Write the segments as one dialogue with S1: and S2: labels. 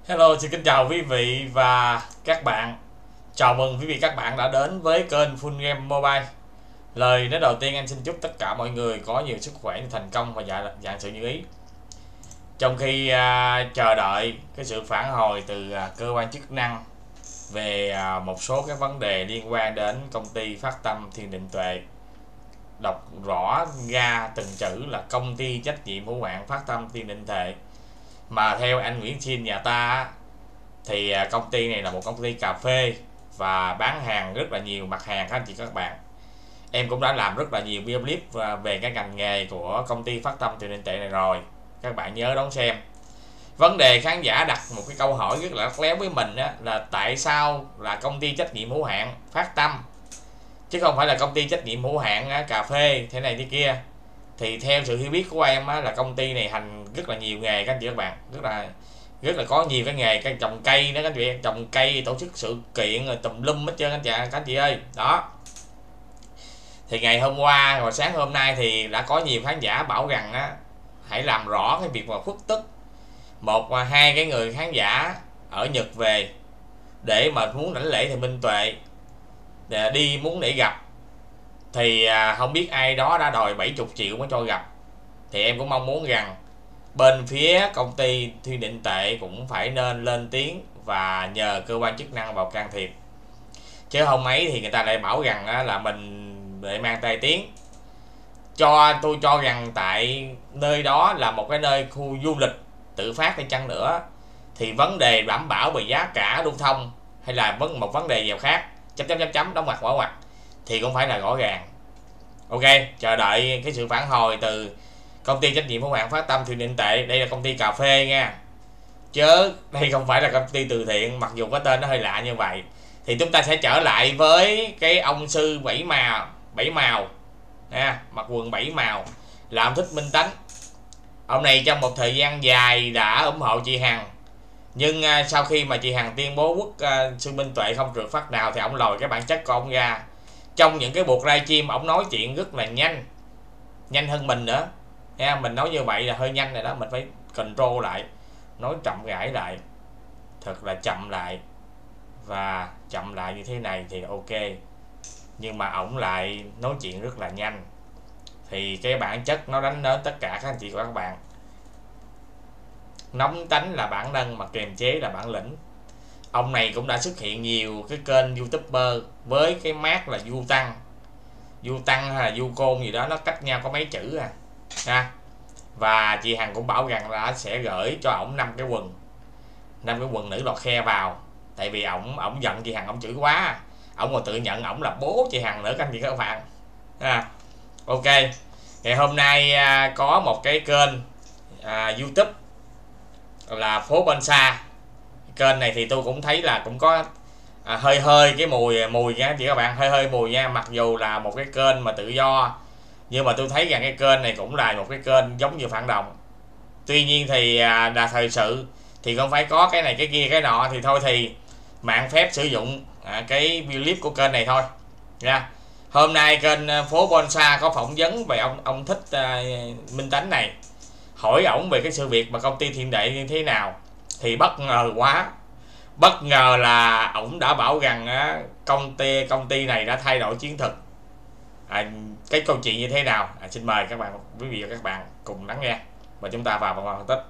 S1: Hello, xin kính chào quý vị và các bạn. Chào mừng quý vị các bạn đã đến với kênh Full Game Mobile. Lời nói đầu tiên, anh xin chúc tất cả mọi người có nhiều sức khỏe, thành công và vạn sự như ý. Trong khi chờ đợi cái sự phản hồi từ cơ quan chức năng về một số các vấn đề liên quan đến công ty Phát Tâm Thiên Định Tuệ, đọc rõ ra từng chữ là công ty trách nhiệm hữu hạn Phát Tâm Thiên Định Tuệ, mà theo anh Nguyễn Xin nhà ta thì công ty này là một công ty cà phê và bán hàng rất là nhiều mặt hàng các anh chị các bạn. Em cũng đã làm rất là nhiều video clip về cái ngành nghề của công ty Phát Tâm Tiền Định Tệ này rồi, các bạn nhớ đón xem. Vấn đề khán giả đặt một cái câu hỏi rất là léo với mình á, là tại sao là công ty trách nhiệm hữu hạn Phát Tâm chứ không phải là công ty trách nhiệm hữu hạn cà phê thế này thế kia. Thì theo sự hiểu biết của em á, là công ty này hành rất là nhiều nghề các anh chị các bạn, rất là có nhiều cái nghề, cái trồng cây đó các anh chị, trồng cây, tổ chức sự kiện rồi tùm lum hết trơn các anh chị ơi. Đó, thì ngày hôm qua và sáng hôm nay thì đã có nhiều khán giả bảo rằng á, hãy làm rõ cái việc mà khuất tức một và hai cái người khán giả ở Nhật về để mà muốn đảnh lễ thì Minh Tuệ đi muốn để gặp. Thì không biết ai đó đã đòi 70 triệu mới cho gặp. Thì em cũng mong muốn rằng bên phía công ty Thiên Định Tệ cũng phải nên lên tiếng và nhờ cơ quan chức năng vào can thiệp, chứ không ấy thì người ta lại bảo rằng là mình để mang tai tiếng. Tôi cho rằng tại nơi đó là một cái nơi khu du lịch tự phát hay chăng nữa thì vấn đề đảm bảo về giá cả lưu thông hay là một vấn đề gì khác chấm đóng ngoặc mở ngoặc thì cũng phải là rõ ràng. Ok, chờ đợi cái sự phản hồi từ công ty trách nhiệm hữu hạn Phát Tâm Thiên Định Tệ. Đây là công ty cà phê nha, chứ đây không phải là công ty từ thiện, mặc dù có tên nó hơi lạ như vậy. Thì chúng ta sẽ trở lại với cái ông sư bảy màu nha, mặc quần 7 màu là ông Thích Minh Tánh. Ông này trong một thời gian dài đã ủng hộ chị Hằng, nhưng sau khi mà chị Hằng tuyên bố quốc sư Minh Tuệ không trượt phát nào thì ông lòi cái bản chất của ông ra. Trong những cái buộc livestream ông nói chuyện rất là nhanh hơn mình nữa nha. Mình nói như vậy là hơi nhanh rồi đó, mình phải control lại, nói chậm rãi lại, thật là chậm lại, và chậm lại như thế này thì ok. Nhưng mà ổng lại nói chuyện rất là nhanh, thì cái bản chất nó đánh đến tất cả các anh chị và các bạn. Nóng tánh là bản năng mà kiềm chế là bản lĩnh. Ông này cũng đã xuất hiện nhiều cái kênh youtuber với cái mác là du tăng hay là du côn gì đó, nó cách nhau có mấy chữ ha. Và chị Hằng cũng bảo rằng là sẽ gửi cho ổng 5 cái quần nữ lọt khe vào, tại vì ổng giận chị Hằng, ổng chửi quá, ổng còn tự nhận ổng là bố chị Hằng nữa các anh chị các bạn. Ok, ngày hôm nay có một cái kênh YouTube là Phố Bonsai. Kênh này thì tôi cũng thấy là cũng có hơi cái mùi nha chị các bạn, hơi mùi nha. Mặc dù là một cái kênh mà tự do, nhưng mà tôi thấy rằng cái kênh này cũng là một cái kênh giống như phản động. Tuy nhiên thì là thời sự thì không phải có cái này cái kia cái nọ, thì thôi thì mạng phép sử dụng cái video clip của kênh này thôi nha. Hôm nay kênh Phố Bonsai có phỏng vấn về ông Thích Minh Tánh này, hỏi ổng về cái sự việc mà công ty Thiên Đệ như thế nào. Thì bất ngờ là ổng đã bảo rằng công ty này đã thay đổi chiến thuật. Cái câu chuyện như thế nào xin mời các bạn, quý vị và các bạn cùng lắng nghe và chúng ta vào phân tích.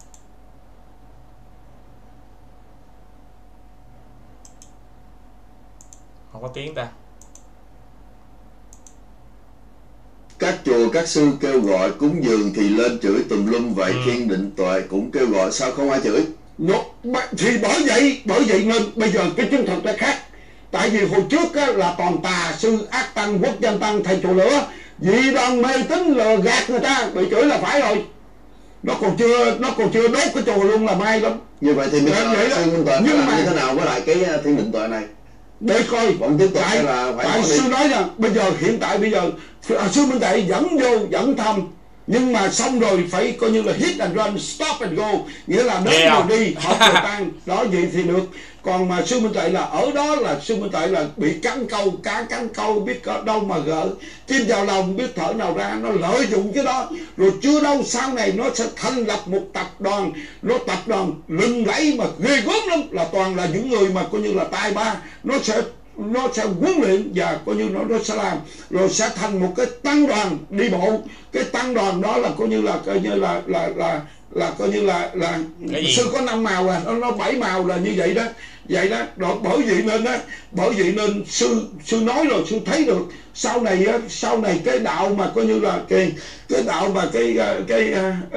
S1: Không có tiếng ta.
S2: Các chùa các sư kêu gọi cúng dường thì lên chửi tùm lum vậy. Thiên Định Tuệ cũng kêu gọi, sao không ai chửi?
S3: Thì bởi vậy nên bây giờ cái chiến thuật nó khác. Tại vì hồi trước là toàn tà sư ác tăng quốc dân tăng thầy chùa lửa, dị đoan mê tín lừa gạt người ta, bị chửi là phải rồi. Nó còn chưa đốt cái chùa luôn là may lắm.
S2: Như vậy thì sư Minh Tuệ nhưng mà như thế nào với lại cái Thiên Định Tuệ này?
S3: Để coi
S2: vẫn tiếp tục là phải
S3: sư nói rằng bây giờ hiện tại sư Minh Tuệ dẫn vô dẫn thăm nhưng mà xong rồi phải coi như là hit and run, stop and go, nghĩa là đến rồi đi, hợp rồi tan, đó vậy thì được. Còn mà sư Minh Tuệ là ở đó là sư Minh Tuệ là bị cắn câu, cá cắn câu biết có đâu mà gỡ, chim vào lòng biết thở nào ra, nó lợi dụng cái đó. Rồi chưa đâu sau này nó sẽ thành lập một tập đoàn, nó tập đoàn lừng lẫy mà ghê gớm lắm, là toàn là những người mà coi như là tài ba, nó sẽ huấn luyện và coi như nó sẽ làm, rồi sẽ thành một cái tăng đoàn đi bộ. Cái tăng đoàn đó là coi như là coi như là sư có 5 màu à, nó 7 màu là như vậy đó. Vậy đó, rồi bởi vậy nên sư nói rồi, sư thấy được sau này cái đạo mà coi như là cái đạo mà cái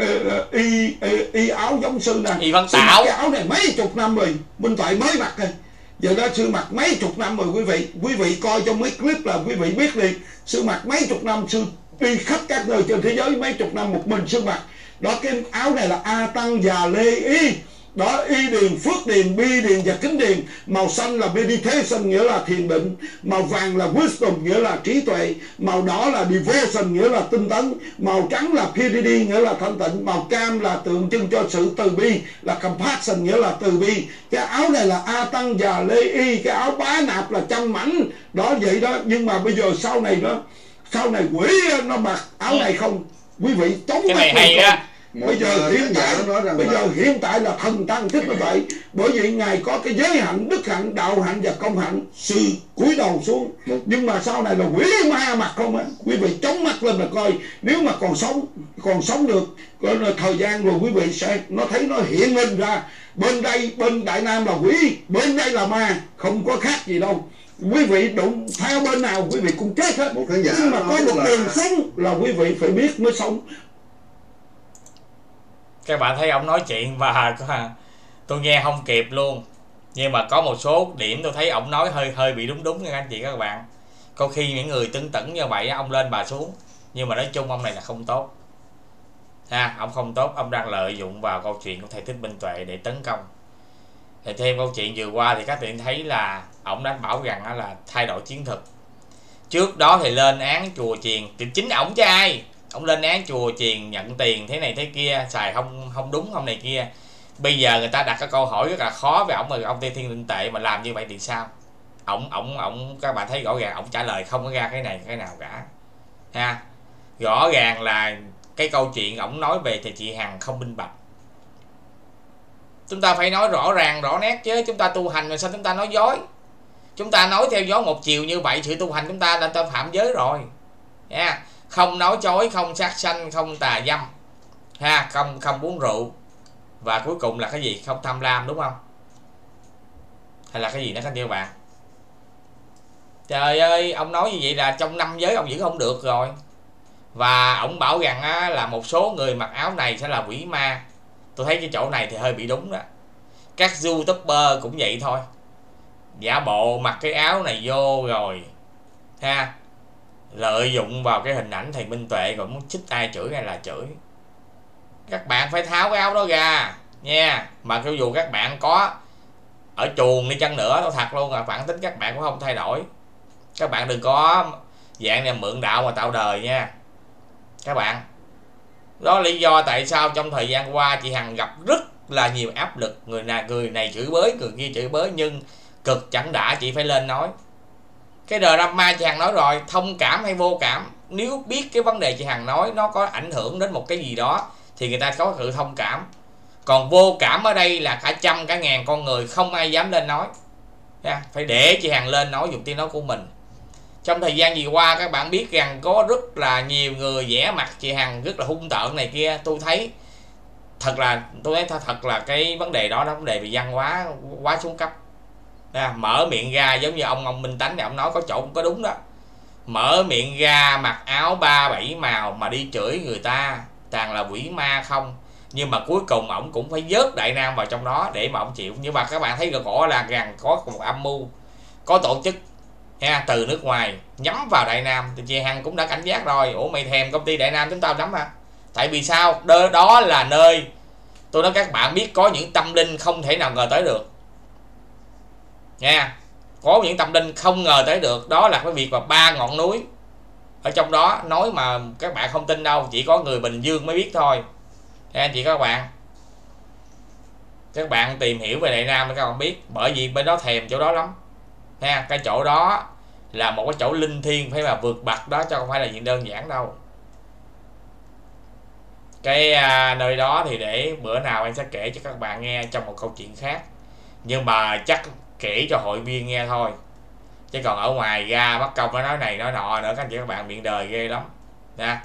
S3: y áo giống sư nè,
S1: Y Văn
S3: sư
S1: Tảo,
S3: cái áo này mấy chục năm rồi, Minh Tuệ mới mặc rồi. Giờ đó sư mặc mấy chục năm rồi quý vị coi trong mấy clip là quý vị biết liền. Sư mặc mấy chục năm, sư đi khắp các nơi trên thế giới mấy chục năm một mình sư mặc. Đó, cái áo này là A Tăng Già Lê Y. Đó, Y Điền, Phước Điền, Bi Điền và Kính Điền. Màu xanh là meditation, nghĩa là thiền định. Màu vàng là wisdom, nghĩa là trí tuệ. Màu đỏ là devotion, nghĩa là tinh tấn. Màu trắng là purity, nghĩa là thanh tịnh. Màu cam là tượng trưng cho sự từ bi, là compassion, nghĩa là từ bi. Cái áo này là A Tăng Già Lê Y. Cái áo bá nạp là trăm mảnh. Đó, vậy đó. Nhưng mà bây giờ sau này quỷ nó mặc áo này không. Quý vị chống
S1: cái này hay đó.
S3: Bây giờ hiện tại là thần tăng thích như vậy, bởi vì ngài có cái giới hạnh, đức hạnh, đạo hạnh và công hạnh, sự cúi đầu xuống. Nhưng mà sau này là quỷ ma mặt không á, quý vị chống mắt lên mà coi, nếu mà còn sống được thời gian rồi quý vị sẽ nó thấy nó hiện lên ra. Bên Đại Nam là quỷ, bên đây là ma, không có khác gì đâu. Quý vị đụng theo bên nào quý vị cũng chết hết. Nhưng mà có một đường sống là quý vị phải biết mới sống.
S1: Các bạn thấy ông nói chuyện và tôi nghe không kịp luôn. Nhưng mà có một số điểm tôi thấy ông nói hơi bị đúng nha anh chị các bạn. Có khi những người tưng tửng như vậy ông lên bà xuống. Nhưng mà nói chung ông này là không tốt ha, ông không tốt. Ông đang lợi dụng vào câu chuyện của thầy Thích Minh Tuệ để tấn công. Thì thêm câu chuyện vừa qua thì các bạn thấy là ông đã bảo rằng là thay đổi chiến thuật. Trước đó thì lên án chùa chiền, thì chính ổng chứ ai. Ông lên án chùa chiền nhận tiền thế này thế kia, xài không đúng không này kia. Bây giờ người ta đặt cái câu hỏi rất là khó với ổng, mà ông Thiên Linh Tệ mà làm như vậy thì sao? Ổng các bạn thấy rõ ràng ổng trả lời không có ra cái này cái nào cả ha. Rõ ràng là cái câu chuyện ổng nói về thì chị Hằng không minh bạch. Chúng ta phải nói rõ ràng rõ nét chứ. Chúng ta tu hành rồi sao chúng ta nói dối? Chúng ta nói theo gió một chiều như vậy, sự tu hành chúng ta đã phạm giới rồi ha. Không nói chối, không sát sanh, không tà dâm ha, không uống rượu, và cuối cùng là cái gì? Không tham lam, đúng không? Hay là cái gì nữa các bạn? Trời ơi, ông nói như vậy là trong 5 giới ông giữ không được rồi. Và ông bảo rằng là một số người mặc áo này sẽ là quỷ ma. Tôi thấy cái chỗ này thì hơi bị đúng đó. Các YouTuber cũng vậy thôi, giả bộ mặc cái áo này vô rồi ha, lợi dụng vào cái hình ảnh thầy Minh Tuệ rồi muốn chích ai chửi hay là chửi. Các bạn phải tháo cái áo đó ra nha. Mà cho dù các bạn có ở chuồng đi chăng nữa, nói thật luôn là bản tính các bạn cũng không thay đổi. Các bạn đừng có dạng này mượn đạo mà tạo đời nha các bạn. Đó là lý do tại sao trong thời gian qua chị Hằng gặp rất là nhiều áp lực. Người này chửi bới, người kia chửi bới, nhưng cực chẳng đã chị phải lên nói. Cái drama chị Hằng nói rồi, thông cảm hay vô cảm, nếu biết cái vấn đề chị Hằng nói nó có ảnh hưởng đến một cái gì đó thì người ta có sự thông cảm. Còn vô cảm ở đây là cả trăm cả ngàn con người, không ai dám lên nói. Phải để chị Hằng lên nói dùng tiếng nói của mình. Trong thời gian vừa qua các bạn biết rằng có rất là nhiều người vẽ mặt chị Hằng rất là hung tợn này kia. Tôi thấy thật là cái vấn đề đó là vấn đề về văn hóa quá xuống cấp. Mở miệng ra giống như ông Minh Tánh này, ông nói có chỗ cũng có đúng đó. Mở miệng ra mặc áo 3-7 màu mà đi chửi người ta toàn là quỷ ma không. Nhưng mà cuối cùng ổng cũng phải vớt Đại Nam vào trong đó để mà ổng chịu. Nhưng mà các bạn thấy rõ là rằng có một âm mưu, có tổ chức từ nước ngoài nhắm vào Đại Nam. Thì chị Hằng cũng đã cảnh giác rồi. Ủa mày thèm công ty Đại Nam chúng tao lắm hả? Tại vì sao? Đó là nơi tôi nói các bạn biết có những tâm linh không thể nào ngờ tới được nha. Có những tâm linh không ngờ tới được. Đó là cái việc mà 3 ngọn núi ở trong đó nói mà các bạn không tin đâu, chỉ có người Bình Dương mới biết thôi anh chị các bạn. Các bạn tìm hiểu về Đại Nam các bạn biết, bởi vì bên đó thèm chỗ đó lắm nha. Cái chỗ đó là một cái chỗ linh thiêng phải mà vượt bậc đó, chứ không phải là chuyện đơn giản đâu. Cái nơi đó thì để bữa nào em sẽ kể cho các bạn nghe trong một câu chuyện khác, nhưng mà chắc kể cho hội viên nghe thôi, chứ còn ở ngoài ra mất công nó nói này nói nọ nữa, các anh chị các bạn miệng đời ghê lắm nha.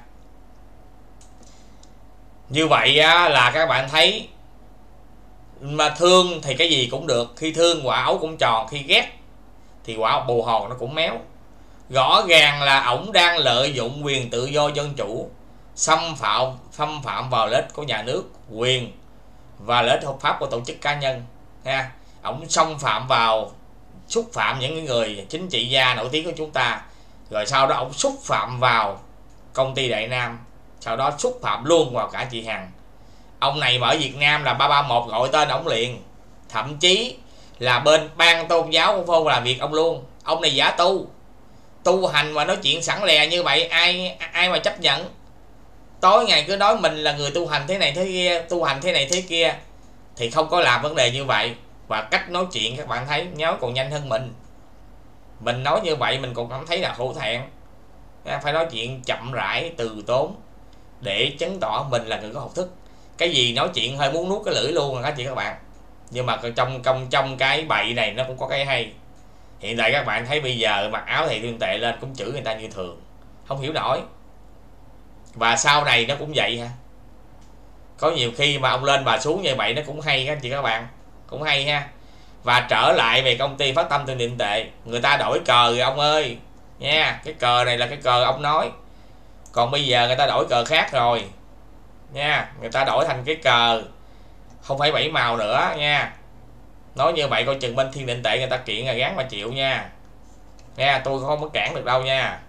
S1: Như vậy á, là các bạn thấy mà thương thì cái gì cũng được, khi thương quả ấu cũng tròn, khi ghét thì quả bồ hòn nó cũng méo. Rõ ràng là ổng đang lợi dụng quyền tự do dân chủ, xâm phạm vào lợi ích của nhà nước, quyền và lợi ích hợp pháp của tổ chức cá nhân ha. Ổng xâm phạm vào, xúc phạm những người chính trị gia nổi tiếng của chúng ta, rồi sau đó ổng xúc phạm vào công ty Đại Nam, sau đó xúc phạm luôn vào cả chị Hằng. Ông này mà ở Việt Nam là 331 gọi tên ổng liền, thậm chí là bên ban tôn giáo cũng không làm việc ông luôn. Ông này giả tu hành mà nói chuyện sẵn lè như vậy, ai mà chấp nhận. Tối ngày cứ nói mình là người tu hành thế này thế kia, tu hành thế này thế kia, thì không có làm vấn đề như vậy. Và cách nói chuyện các bạn thấy nhớ còn nhanh hơn mình nói như vậy mình còn cảm thấy là hổ thẹn. Phải nói chuyện chậm rãi từ tốn để chứng tỏ mình là người có học thức. Cái gì nói chuyện hơi muốn nuốt cái lưỡi luôn rồi các chị các bạn. Nhưng mà trong cái bậy này nó cũng có cái hay. Hiện tại các bạn thấy bây giờ mặc áo thầy tuyên tệ lên cũng chửi người ta như thường, không hiểu nổi. Và sau này nó cũng vậy ha. Có nhiều khi mà ông lên bà xuống như vậy nó cũng hay các chị các bạn, cũng hay ha. Và trở lại về công ty Phát Tâm Tiền Định Tệ, người ta đổi cờ rồi ông ơi nha. Cái cờ này là cái cờ ông nói, còn bây giờ người ta đổi cờ khác rồi nha. Người ta đổi thành cái cờ không phải 7 màu nữa nha. Nói như vậy coi chừng bên Thiên Định Tệ người ta kiện là gán mà chịu nha. Nha, tôi không có cản được đâu nha.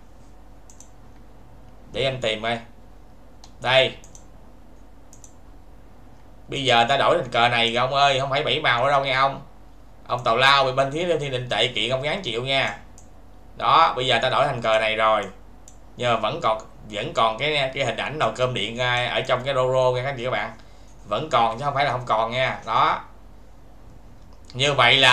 S1: Để em tìm coi. Đây. Bây giờ ta đổi thành cờ này rồi ông ơi, không phải 7 màu nữa đâu nghe ông. Ông tào lao bị bên phía Thiên Định Tệ kiện ông gán chịu nha. Đó, bây giờ ta đổi thành cờ này rồi. Nhưng mà vẫn còn cái hình ảnh nồi cơm điện ở trong cái rô nha các anh chị các bạn. Vẫn còn chứ không phải là không còn nha. Đó. Như vậy là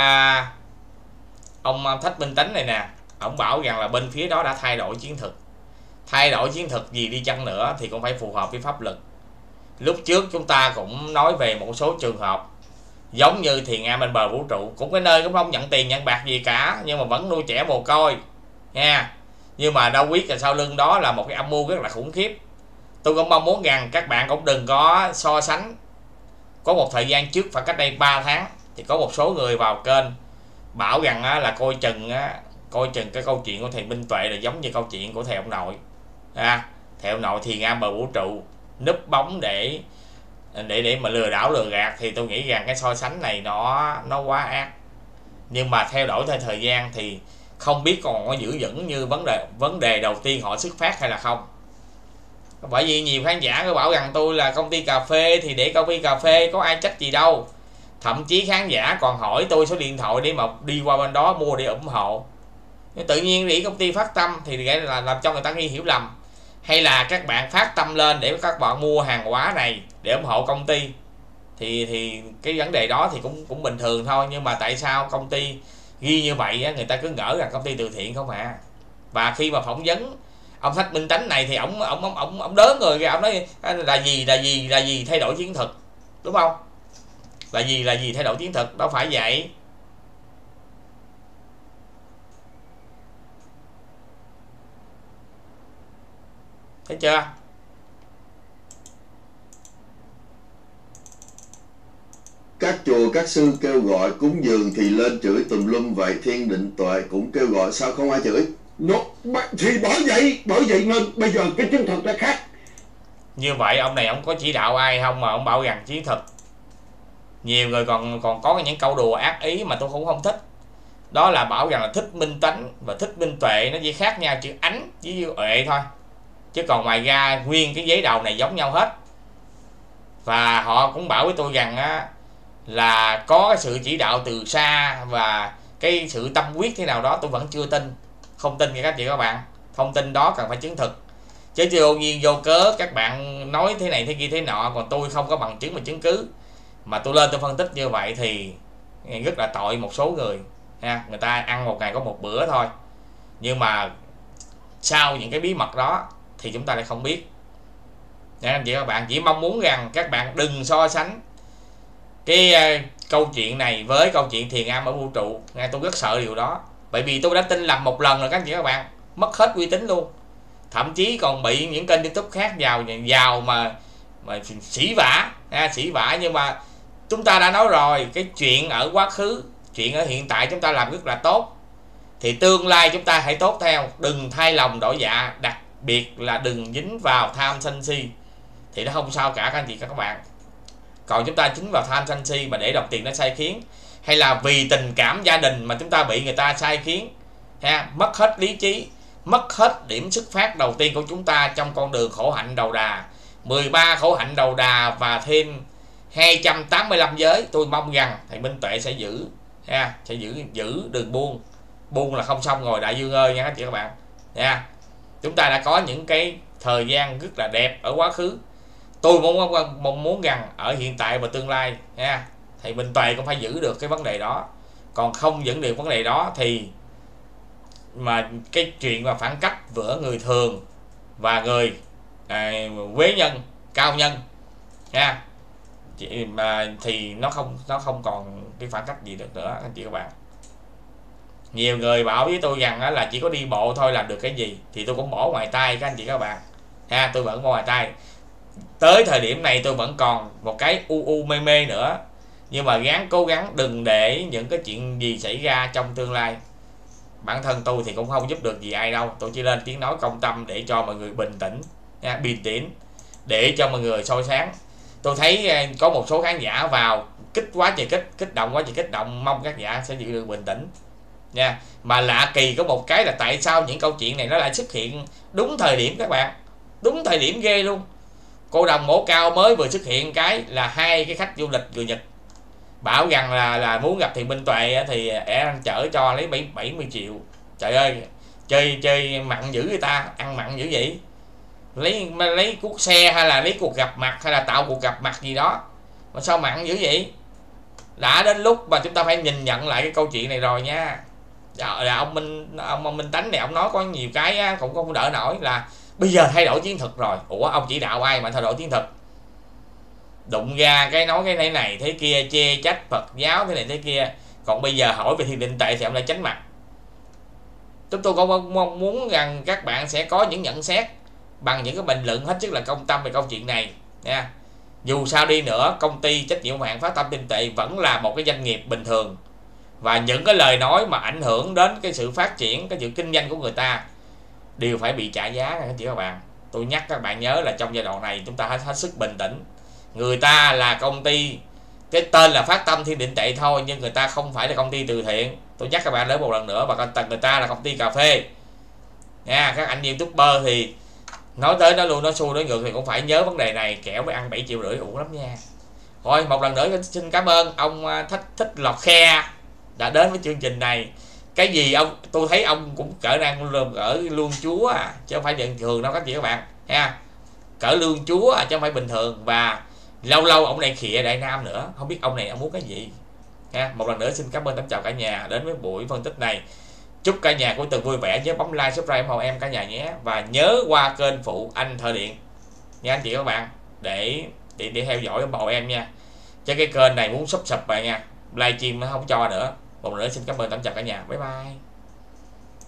S1: ông Thách Minh Tánh này nè, ông bảo rằng là bên phía đó đã thay đổi chiến thuật. Thay đổi chiến thuật gì đi chăng nữa thì cũng phải phù hợp với pháp luật. Lúc trước chúng ta cũng nói về một số trường hợp giống như Thiền Am bên bờ vũ trụ, cũng cái nơi cũng không nhận tiền nhận bạc gì cả, nhưng mà vẫn nuôi trẻ mồ côi nha. Nhưng mà đâu biết là sau lưng đó là một cái âm mưu rất là khủng khiếp. Tôi cũng mong muốn rằng các bạn cũng đừng có so sánh. Có một thời gian trước, phải cách đây 3 tháng, thì có một số người vào kênh bảo rằng là coi chừng cái câu chuyện của thầy Minh Tuệ là giống như câu chuyện của thầy ông nội. Thầy ông nội Thiền Am bờ vũ trụ núp bóng để mà lừa đảo lừa gạt, thì tôi nghĩ rằng cái so sánh này nó quá ác. Nhưng mà theo đổi theo thời gian thì không biết còn có giữ vững như vấn đề đầu tiên họ xuất phát hay là không. Bởi vì nhiều khán giả có bảo rằng tôi là công ty cà phê, thì để công ty cà phê có ai trách gì đâu. Thậm chí khán giả còn hỏi tôi số điện thoại để mà đi qua bên đó mua để ủng hộ. Nhưng tự nhiên đi công ty Phát Tâm thì là làm cho người ta nghi hiểu lầm. Hay là các bạn phát tâm lên để các bạn mua hàng hóa này để ủng hộ công ty, thì cái vấn đề đó thì cũng bình thường thôi. Nhưng mà tại sao công ty ghi như vậy người ta cứ ngỡ rằng công ty từ thiện không à. Và khi mà phỏng vấn ông Thách Minh Tánh này thì ông đớn người ra, ông nói là gì thay đổi chiến thuật, đúng không? Là gì thay đổi chiến thuật, đâu phải vậy. Thấy chưa?
S2: Các chùa các sư kêu gọi cúng dường thì lên chửi tùm lum vậy, Thiên Định Tuệ cũng kêu gọi sao không ai chửi?
S3: Thì bởi vậy nên bây giờ cái chiến thuật nó khác.
S1: Như vậy ông này ông có chỉ đạo ai không mà ông bảo rằng chiến thuật? Nhiều người còn có những câu đùa ác ý mà tôi cũng không thích. Đó là bảo rằng là Thích Minh Tánh và Thích Minh Tuệ nó chỉ khác nhau chữ ánh với uệ thôi, chứ còn ngoài ra nguyên cái giấy đầu này giống nhau hết. Và họ cũng bảo với tôi rằng là có cái sự chỉ đạo từ xa và cái sự tâm quyết thế nào đó, tôi vẫn chưa tin, không tin các chị các bạn. thông tin đó cần phải chứng thực, chứ vô nhiên vô cớ các bạn nói thế này thế kia thế nọ, còn tôi không có bằng chứng và chứng cứ mà tôi lên tôi phân tích như vậy thì rất là tội một số người ha. Người ta ăn một ngày có một bữa thôi, nhưng mà sau những cái bí mật đó thì chúng ta lại không biết. Nên anh chị các bạn chỉ mong muốn rằng các bạn đừng so sánh cái câu chuyện này với câu chuyện thiền am ở vũ trụ. Tôi rất sợ điều đó, bởi vì tôi đã tin lầm một lần rồi các anh chị các bạn, mất hết uy tín luôn, thậm chí còn bị những kênh YouTube khác vào mà sỉ vả. Nhưng mà chúng ta đã nói rồi, cái chuyện ở quá khứ, chuyện ở hiện tại chúng ta làm rất là tốt, thì tương lai chúng ta hãy tốt theo, đừng thay lòng đổi dạ, đặc biệt là đừng dính vào tham sân si thì nó không sao cả các anh chị các bạn. Còn chúng ta dính vào tham sân si mà để đồng tiền nó sai khiến, hay là vì tình cảm gia đình mà chúng ta bị người ta sai khiến ha, mất hết lý trí, mất hết điểm xuất phát đầu tiên của chúng ta trong con đường khổ hạnh đầu đà, 13 khổ hạnh đầu đà và thêm 285 giới. Tôi mong rằng thầy Minh Tuệ sẽ giữ ha, sẽ giữ đừng buông là không xong rồi đại dương ơi nha các chị các bạn nha. Chúng ta đã có những cái thời gian rất là đẹp ở quá khứ, tôi mong muốn rằng ở hiện tại và tương lai nha, thầy Minh Tuệ cũng phải giữ được cái vấn đề đó. Còn không giữ được vấn đề đó thì mà cái chuyện mà phản cách giữa người thường và người quế nhân, cao nhân nha, thì nó không còn cái phản cách gì được nữa anh chị các bạn. Nhiều người bảo với tôi rằng là chỉ có đi bộ thôi làm được cái gì, thì tôi cũng bỏ ngoài tay các anh chị các bạn ha, tôi vẫn bỏ ngoài tay. Tới thời điểm này tôi vẫn còn một cái mê nữa, nhưng mà cố gắng đừng để những cái chuyện gì xảy ra trong tương lai. Bản thân tôi thì cũng không giúp được gì ai đâu, tôi chỉ lên tiếng nói công tâm để cho mọi người bình tĩnh, để cho mọi người soi sáng. Tôi thấy có một số khán giả vào kích quá trời kích động quá trời kích động, mong các giả sẽ giữ được bình tĩnh nha. Mà lạ kỳ có một cái là tại sao những câu chuyện này nó lại xuất hiện đúng thời điểm các bạn, đúng thời điểm ghê luôn. Cô đồng Mổ Cao mới vừa xuất hiện cái là 2 cái khách du lịch người Nhật bảo rằng là muốn gặp thì Minh Tuệ thì anh chở cho lấy 70 triệu. Trời ơi, chơi mặn dữ người ta, ăn mặn dữ vậy. Lấy cuốc xe hay là lấy cuộc gặp mặt hay là tạo cuộc gặp mặt gì đó mà sao mặn dữ vậy. Đã đến lúc mà chúng ta phải nhìn nhận lại cái câu chuyện này rồi nha. Là ông Minh Tánh này ông nói có nhiều cái cũng không đỡ nổi, là bây giờ thay đổi chiến thuật rồi. Ủa ông chỉ đạo ai mà thay đổi chiến thuật? Đụng ra cái nói cái này thế kia, chê trách Phật giáo thế này thế kia, còn bây giờ hỏi về thiền định tệ thì ông lại tránh mặt. Chúng tôi cũng mong muốn rằng các bạn sẽ có những nhận xét bằng những cái bình luận hết sức là công tâm về câu chuyện này nha. Dù sao đi nữa, công ty trách nhiệm hữu hạn Phát Tâm Tinh Tệ vẫn là một cái doanh nghiệp bình thường, và những cái lời nói mà ảnh hưởng đến cái sự phát triển, cái sự kinh doanh của người ta đều phải bị trả giá các chị các bạn. Tôi nhắc các bạn nhớ là trong giai đoạn này chúng ta hết sức bình tĩnh. Người ta là công ty, cái tên là Phát Tâm Thiên Định Tệ thôi, nhưng người ta không phải là công ty từ thiện. Tôi nhắc các bạn đến một lần nữa, và người ta là công ty cà phê nha. Các anh YouTuber thì nói tới nó luôn, nó xui nói ngược thì cũng phải nhớ vấn đề này, kẻo mới ăn 7,5 triệu uổng lắm nha. Rồi một lần nữa xin cảm ơn ông Thích Lọt Khe đã đến với chương trình này. Cái gì tôi thấy ông cũng cỡ năng cỡ lương chúa chứ không phải bình thường đâu các chị các bạn ha, cỡ lương chúa chứ không phải bình thường. Và lâu lâu ông này khịa Đại Nam nữa, không biết ông này ông muốn cái gì ha. Một lần nữa xin cảm ơn, chào cả nhà đến với buổi phân tích này. Chúc cả nhà cuối tuần vui vẻ, nhớ bấm like, subscribe, ủng hộ em cả nhà nhé, và nhớ qua kênh phụ Anh Thợ Điện nha anh chị các bạn, để theo dõi ủng hộ em nha, chứ cái kênh này muốn sub rồi nha, livestream nó không cho nữa. Một lần nữa xin cảm ơn, chào cả nhà, bye bye.